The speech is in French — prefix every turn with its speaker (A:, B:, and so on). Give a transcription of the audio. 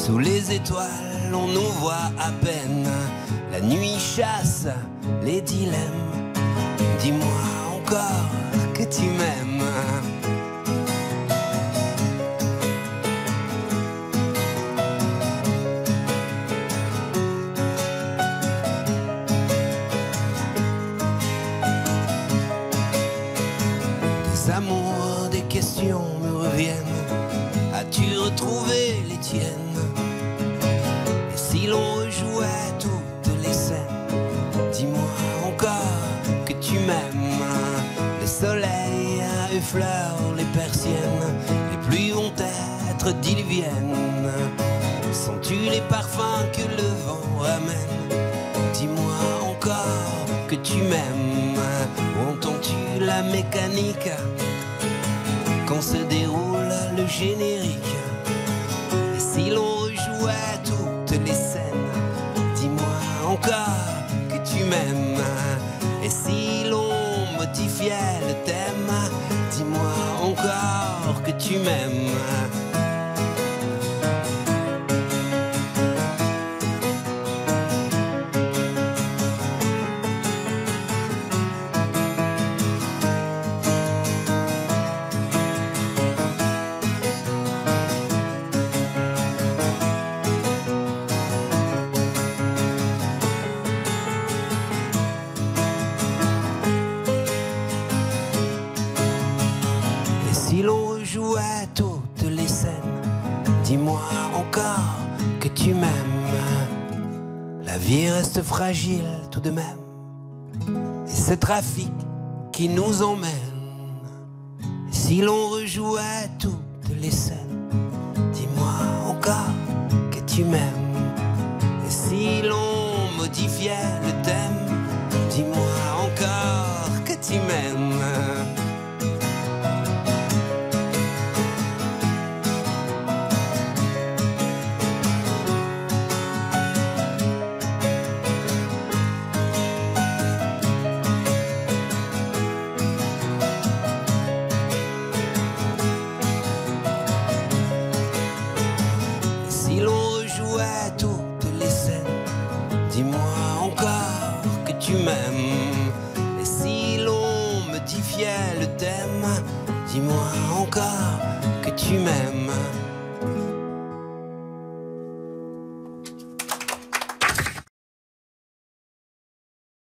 A: Sous les étoiles, on nous voit à peine. La nuit chasse les dilemmes. Dis-moi encore que tu m'aimes. Des amours, des questions me reviennent. As-tu retrouvé les tiennes? Et si l'on rejouait toutes les scènes? Dis-moi encore que tu m'aimes. Le soleil effleure les persiennes. Les pluies vont être diluviennes. Sens-tu les parfums que le vent ramène? Dis-moi encore que tu m'aimes. Entends-tu la mécanique quand se déroule le générique? Et si l'on rejouait toutes les scènes? Dis-moi encore que tu m'aimes. Et si l'on modifiait le thème? Dis-moi encore que tu m'aimes. Si l'on rejouait toutes les scènes, dis-moi encore que tu m'aimes. La vie reste fragile tout de même. Et ce trafic qui nous emmène. Si l'on rejouait toutes les scènes, dis-moi encore que tu m'aimes. Et si l'on modifiait le thème, dis-moi encore que tu m'aimes. Si l'on rejouait toutes les scènes, dis-moi encore que tu m'aimes. Et si l'on modifiait le thème, dis-moi encore que tu m'aimes.